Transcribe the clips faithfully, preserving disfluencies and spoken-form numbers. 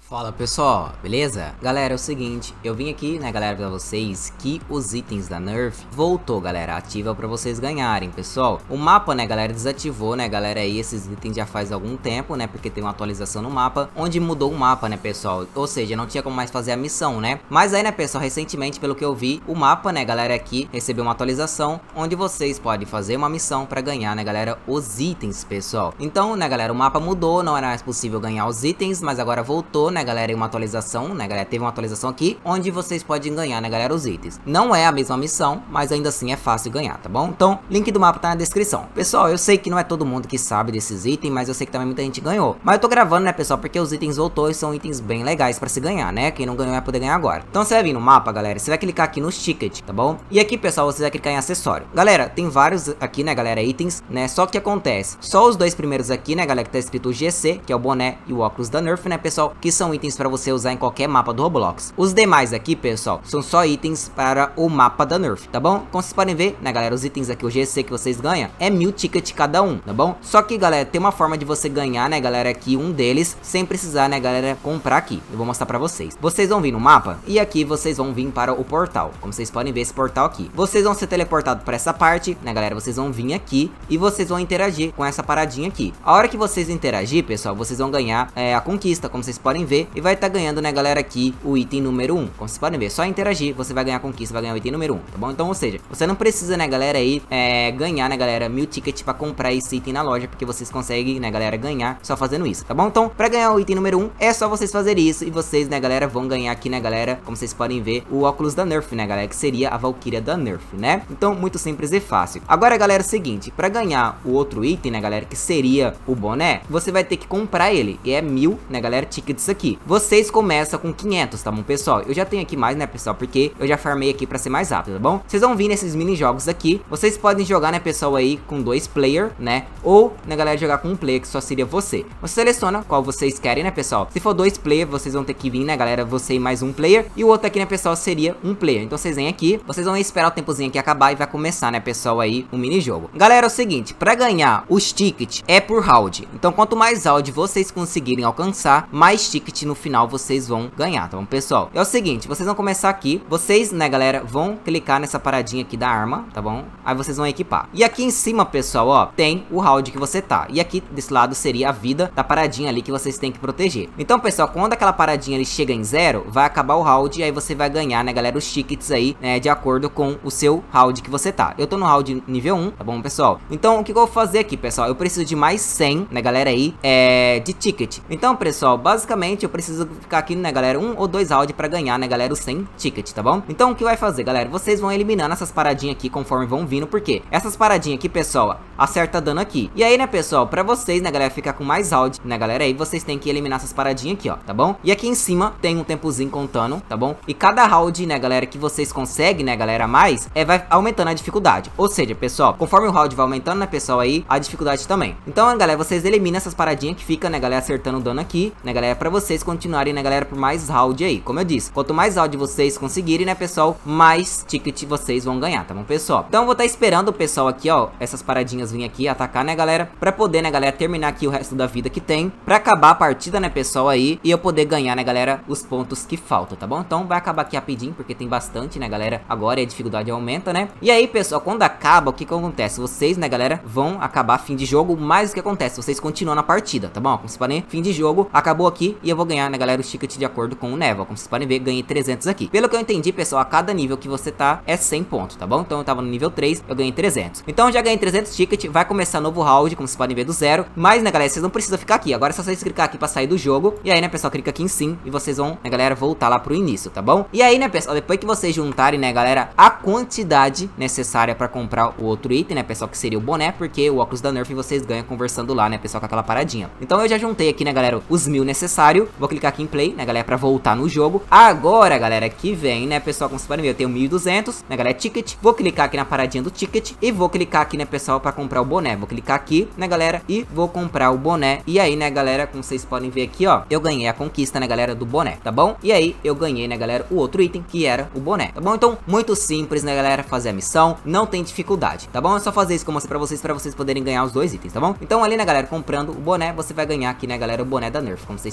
Fala pessoal, beleza? Galera, é o seguinte, eu vim aqui, né galera, pra vocês que os itens da Nerf voltou, galera, ativa pra vocês ganharem, pessoal. O mapa, né galera, desativou, né galera, aí esses itens já faz algum tempo, né, porque tem uma atualização no mapa, onde mudou o mapa, né pessoal, ou seja, não tinha como mais fazer a missão, né. Mas aí, né pessoal, recentemente, pelo que eu vi, o mapa, né galera, aqui recebeu uma atualização, onde vocês podem fazer uma missão pra ganhar, né galera, os itens, pessoal. Então, né galera, o mapa mudou, não era mais possível ganhar os itens, mas agora voltou, né galera, em uma atualização, né galera, teve uma atualização aqui, onde vocês podem ganhar, né galera, os itens. Não é a mesma missão, mas ainda assim é fácil ganhar, tá bom? Então, link do mapa tá na descrição. Pessoal, eu sei que não é todo mundo que sabe desses itens, mas eu sei que também muita gente ganhou. Mas eu tô gravando, né pessoal, porque os itens voltou e são itens bem legais pra se ganhar, né? Quem não ganhou vai poder ganhar agora. Então você vai vir no mapa, galera, você vai clicar aqui nos tickets, tá bom? E aqui, pessoal, você vai clicar em acessório. Galera, tem vários aqui, né galera, itens, né? Só que acontece, só os dois primeiros aqui, né galera, que tá escrito G C, que é o boné e o óculos da Nerf, né pessoal, que são itens pra você usar em qualquer mapa do Roblox. Os demais aqui, pessoal, são só itens para o mapa da Nerf, tá bom? Como vocês podem ver, né galera, os itens aqui, o G C que vocês ganham, é mil tickets cada um, tá bom? Só que, galera, tem uma forma de você ganhar, né galera, aqui um deles, sem precisar, né galera, comprar aqui. Eu vou mostrar pra vocês. Vocês vão vir no mapa, e aqui vocês vão vir para o portal. Como vocês podem ver esse portal aqui. Vocês vão ser teleportados para essa parte, né galera, vocês vão vir aqui, e vocês vão interagir com essa paradinha aqui. A hora que vocês interagir, pessoal, vocês vão ganhar é, a conquista, como vocês podem ver, e vai estar tá ganhando, né galera, aqui o item número um. Como vocês podem ver, só interagir, você vai ganhar a conquista, vai ganhar o item número um, tá bom? Então, ou seja, você não precisa, né galera, aí, é, ganhar, né galera, mil tickets pra comprar esse item na loja, porque vocês conseguem, né galera, ganhar só fazendo isso, tá bom? Então, pra ganhar o item número um, é só vocês fazerem isso, e vocês, né galera, vão ganhar aqui, né galera, como vocês podem ver, o óculos da Nerf, né galera, que seria a Valkyria da Nerf, né? Então, muito simples e fácil. Agora, galera, é o seguinte, pra ganhar o outro item, né galera, que seria o boné, você vai ter que comprar ele, e é mil, né galera, tickets aqui. Vocês começam com quinhentos, tá bom, pessoal? Eu já tenho aqui mais, né, pessoal, porque eu já farmei aqui pra ser mais rápido, tá bom? Vocês vão vir nesses mini jogos aqui, vocês podem jogar, né, pessoal, aí com dois player, né, ou, né, galera, jogar com um player, que só seria você. Você seleciona qual vocês querem, né, pessoal? Se for dois player, vocês vão ter que vir, né, galera, você e mais um player, e o outro aqui, né, pessoal, seria um player. Então, vocês vêm aqui, vocês vão esperar o tempozinho aqui acabar e vai começar, né, pessoal, aí, um mini jogo. Galera, é o seguinte, pra ganhar os tickets é por round. Então, quanto mais round vocês conseguirem alcançar, mais ticket no final vocês vão ganhar, tá bom, pessoal? É o seguinte, vocês vão começar aqui, vocês, né, galera, vão clicar nessa paradinha aqui da arma, tá bom? Aí vocês vão equipar. E aqui em cima, pessoal, ó, tem o round que você tá. E aqui desse lado seria a vida da paradinha ali que vocês têm que proteger. Então, pessoal, quando aquela paradinha ali chega em zero, vai acabar o round e aí você vai ganhar, né, galera, os tickets aí, né, de acordo com o seu round que você tá. Eu tô no round nível um, tá bom, pessoal? Então, o que eu vou fazer aqui, pessoal? Eu preciso de mais cem, né, galera, aí, é, de ticket. Então, pessoal, basicamente, eu preciso ficar aqui, né, galera, um ou dois rounds pra ganhar, né, galera, os cem ticket, tá bom? Então, o que vai fazer, galera? Vocês vão eliminando essas paradinhas aqui conforme vão vindo, porque essas paradinhas aqui, pessoal, acerta dano aqui. E aí, né, pessoal, pra vocês, né, galera, ficar com mais round, né, galera, aí vocês têm que eliminar essas paradinhas aqui, ó, tá bom? E aqui em cima tem um tempozinho contando, tá bom? E cada round, né, galera, que vocês conseguem, né, galera, mais, é, vai aumentando a dificuldade. Ou seja, pessoal, conforme o round vai aumentando, né, pessoal, aí, a dificuldade também. Então, galera, vocês eliminam essas paradinhas que fica, né, galera, acertando dano aqui, né, galera, pra vocês continuarem, né, galera, por mais round aí. Como eu disse, quanto mais round vocês conseguirem, né, pessoal, mais ticket vocês vão ganhar, tá bom, pessoal? Então, eu vou estar esperando o pessoal aqui, ó, essas paradinhas virem aqui, atacar, né, galera, pra poder, né, galera, terminar aqui o resto da vida que tem, pra acabar a partida, né, pessoal, aí, e eu poder ganhar, né, galera, os pontos que faltam, tá bom? Então, vai acabar aqui rapidinho, porque tem bastante, né, galera, agora e a dificuldade aumenta, né? E aí, pessoal, quando acaba, o que que acontece? Vocês, né, galera, vão acabar fim de jogo, mas o que acontece? Vocês continuam na partida, tá bom? Como vocês podem ver, fim de jogo, acabou aqui, e eu vou ganhar, né, galera, os tickets de acordo com o Neva. Como vocês podem ver, ganhei trezentos aqui. Pelo que eu entendi, pessoal, a cada nível que você tá é cem pontos, tá bom? Então eu tava no nível três, eu ganhei trezentos. Então eu já ganhei trezentos tickets, vai começar novo round, como vocês podem ver, do zero. Mas, né, galera, vocês não precisam ficar aqui. Agora é só vocês clicar aqui pra sair do jogo. E aí, né, pessoal, clica aqui em sim e vocês vão, né, galera, voltar lá pro início, tá bom? E aí, né, pessoal, depois que vocês juntarem, né, galera, a quantidade necessária pra comprar o outro item, né, pessoal, que seria o boné, porque o óculos da Nerf vocês ganham conversando lá, né, pessoal, com aquela paradinha. Então eu já juntei aqui, né, galera, os mil necessários. Vou clicar aqui em play, né, galera, pra voltar no jogo. Agora, galera, que vem, né, pessoal, como vocês podem ver, eu tenho mil e duzentos, né, galera, ticket. Vou clicar aqui na paradinha do ticket e vou clicar aqui, né, pessoal, pra comprar o boné. Vou clicar aqui, né, galera, e vou comprar o boné. E aí, né, galera, como vocês podem ver aqui, ó, eu ganhei a conquista, né, galera, do boné, tá bom? E aí, eu ganhei, né, galera, o outro item, que era o boné, tá bom? Então, muito simples, né, galera, fazer a missão, não tem dificuldade, tá bom? É só fazer isso que eu mostrei pra vocês, pra vocês poderem ganhar os dois itens, tá bom? Então, ali, né, galera, comprando o boné, você vai ganhar aqui, né, galera, o boné da Nerf, como vocês podem ver.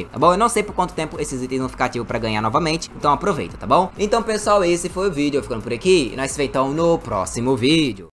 ter, tá bom? Eu não sei por quanto tempo esses itens vão ficar ativos pra ganhar novamente, então aproveita, tá bom? Então, pessoal, esse foi o vídeo, eu ficando por aqui, e nós se vemos então no próximo vídeo.